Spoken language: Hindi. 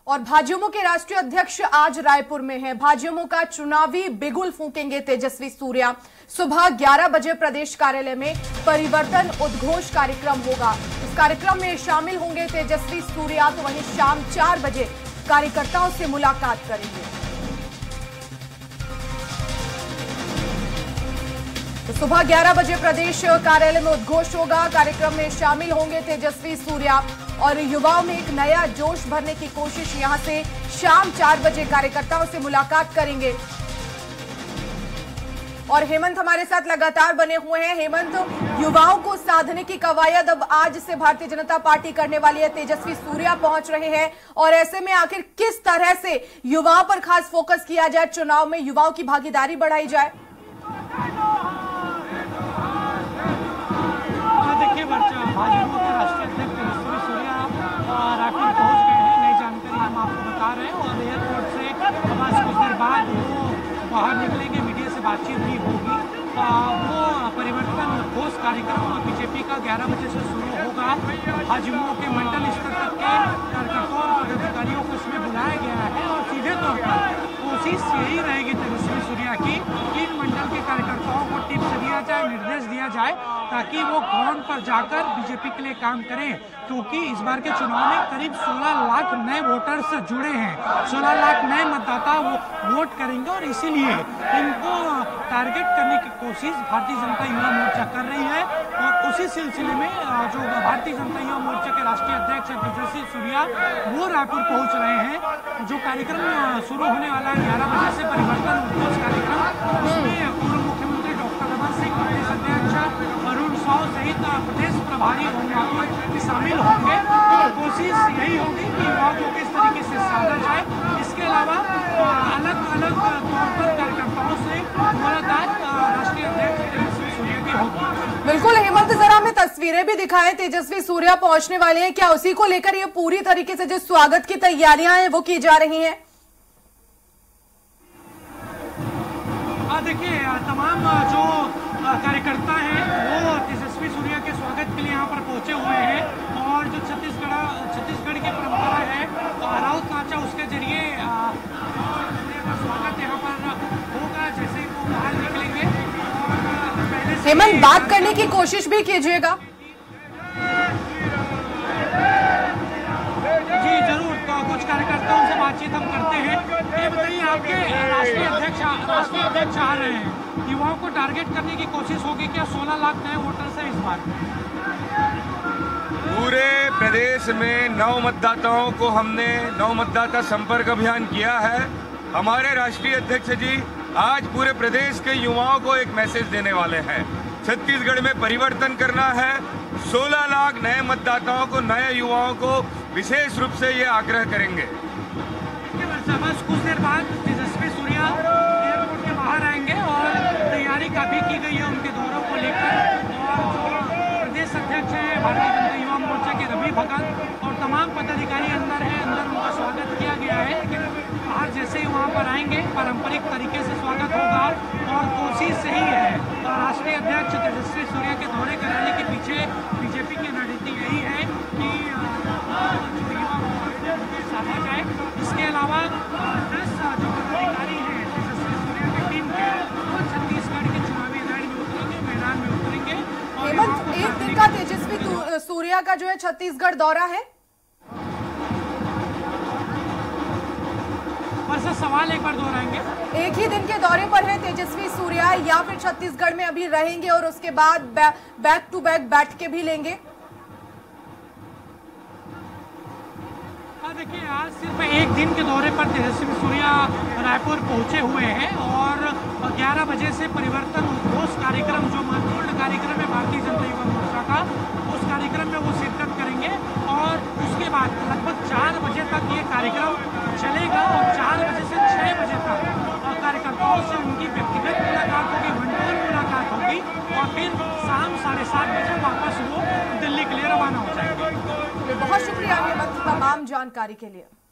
और भाजयुमो के राष्ट्रीय अध्यक्ष आज रायपुर में हैं। भाजयुमो का चुनावी बिगुल फूंकेंगे तेजस्वी सूर्या। सुबह 11 बजे प्रदेश कार्यालय में परिवर्तन उद्घोष कार्यक्रम होगा। इस कार्यक्रम में शामिल होंगे तेजस्वी सूर्या, तो वहीं शाम 4 बजे कार्यकर्ताओं से मुलाकात करेंगे। तो सुबह 11 बजे प्रदेश कार्यालय में उद्घोष होगा। कार्यक्रम में शामिल होंगे तेजस्वी सूर्या और युवाओं में एक नया जोश भरने की कोशिश। यहां से शाम 4 बजे कार्यकर्ताओं से मुलाकात करेंगे। और हेमंत हमारे साथ लगातार बने हुए हैं। हेमंत, युवाओं को साधने की कवायद अब आज से भारतीय जनता पार्टी करने वाली है। तेजस्वी सूर्या पहुंच रहे हैं और ऐसे में आखिर किस तरह से युवाओं पर खास फोकस किया जाए, चुनाव में युवाओं की भागीदारी बढ़ाई जाए? देखिए, भाजयुमो के राष्ट्रीय अध्यक्ष तेजस्वी सूर्या रायपुर पहुंच गए हैं। नई जानकारी हम आपको बता रहे हैं और एयरपोर्ट से बस कुछ देर बाद वो बाहर निकलेंगे, मीडिया से बातचीत भी होगी। वो परिवर्तन उद्घोष कार्यक्रम बीजेपी का 11 बजे से शुरू होगा। भाजयुमो के मंडल स्तर तक के कार्यकर्ताओं और पदाधिकारियों को इसमें बुलाया गया है और सीधे तौर पर कोशिश यही रहेगी तेजस्वी सूर्या की इन मंडल के कार्यकर्ताओं को टिप्स दिया जाए, निर्देश दिया जाए ताकि वो ग्राउंड पर जाकर बीजेपी के लिए काम करें, क्योंकि इस बार के चुनाव में करीब 16 लाख नए वोटर्स जुड़े हैं। 16 लाख नए मतदाता वो वोट करेंगे और इसीलिए इनको टारगेट करने की कोशिश भारतीय जनता युवा मोर्चा कर रही है। और उसी सिलसिले में जो भारतीय जनता युवा मोर्चा के राष्ट्रीय अध्यक्ष तेजस्वी सूर्या वो रायपुर पहुंच रहे हैं। जो कार्यक्रम शुरू होने वाला है 11 बजे से परिवर्तन उद्घोष कार्यक्रम, उसमें पूर्व मुख्यमंत्री डॉक्टर रमन सिंह, प्रदेश अध्यक्ष अरुण साव सहित प्रदेश प्रभारी शामिल होंगे। कोशिश यही होगी कि युवाओं को किस तरीके से साधा जाए। इसके अलावा अलग अलग तौर पर कार्यकर्ताओं से मुलाकात राष्ट्रीय अध्यक्ष तेजस्वी सूर्या की होगी। बिल्कुल हेमंत, जरा हमें तस्वीरें भी दिखाएं। तेजस्वी सूर्या पहुंचने वाले हैं, क्या उसी को लेकर ये पूरी तरीके से जो स्वागत की तैयारियां हैं वो की जा रही हैं? देखिए, तमाम जो कार्यकर्ता हैं वो तेजस्वी सूर्या के स्वागत के लिए यहाँ पर पहुंचे हुए हैं। और जो छत्तीसगढ़ की परंपरा है राउत नाचा, उसके जरिए स्वागत यहाँ पर होगा जैसे ही वो बाहर निकलेंगे। हेमंत, बात करने की कोशिश भी कीजिएगा। जी जरूर, कुछ कार्यकर्ताओं से बातचीत हम करते हैं। ये बताइए, आपके राष्ट्रीय अध्यक्ष आ रहे हैं, युवाओं को टारगेट करने की कोशिश होगी क्या? 16 लाख नए वोटर्स हैं इस बार। पूरे प्रदेश में 9 मतदाताओं को हमने 9 मतदाता संपर्क अभियान किया है। हमारे राष्ट्रीय अध्यक्ष जी आज पूरे प्रदेश के युवाओं को एक मैसेज देने वाले हैं। छत्तीसगढ़ में परिवर्तन करना है। 16 लाख नए मतदाताओं को, नए युवाओं को विशेष रूप से ये आग्रह करेंगे। बस कुछ देर बाद तेजस्वी सूर्या एयरपोर्ट के बाहर आएंगे और तैयारी काफी की गई है उनके दौरों को लेकर। और प्रदेश अध्यक्ष है भारतीय जनता युवा मोर्चा के रवि भगत और तमाम पदाधिकारी अंदर है, अंदर उनका स्वागत किया गया है। लेकिन बाहर जैसे ही वहाँ पर आएंगे पारंपरिक तरीके से स्वागत होगा। और कोशिश सही है राष्ट्रीय अध्यक्ष तेजस्वी सूर्या के दौरे कराने के पीछे बीजेपी की रणनीति यही है कि साधा जाए। इसके अलावा 10 जो पदाधिकारी हैं तेजस्वी सूर्या की टीम के, वो छत्तीसगढ़ के चुनावी रण में उतरेंगे, मैदान में उतरेंगे। हेमंत, एक दिन का तेजस्वी सूर्या का जो है छत्तीसगढ़ दौरा है। सवाल एक बार दोहराएंगे। एक ही दिन के दौरे पर है तेजस्वी सूर्या या फिर छत्तीसगढ़ में अभी रहेंगे और उसके बाद बैक टू बैक बैठ के भी लेंगे? देखिए, आज सिर्फ एक दिन के दौरे पर तेजस्वी सूर्या रायपुर पहुंचे हुए हैं और 11 बजे से परिवर्तन उद्घोष कार्यक्रम, जो महत्वपूर्ण कार्यक्रम है भारतीय जनता युवा मोर्चा का, उस कार्यक्रम में वो शिरकत करेंगे। और उसके बाद लगभग 4 बजे तक ये कार्यक्रम चलेगा और 4 बजे से 6 बजे तक कार्यकर्ताओं से उनकी व्यक्तिगत मुलाकात होगी, वन-टू-वन मुलाकात होगी और फिर शाम 7:30 बजे वापस वो दिल्ली के लिए रवाना हो जाएंगे। बहुत शुक्रिया हेमंत तमाम जानकारी के लिए।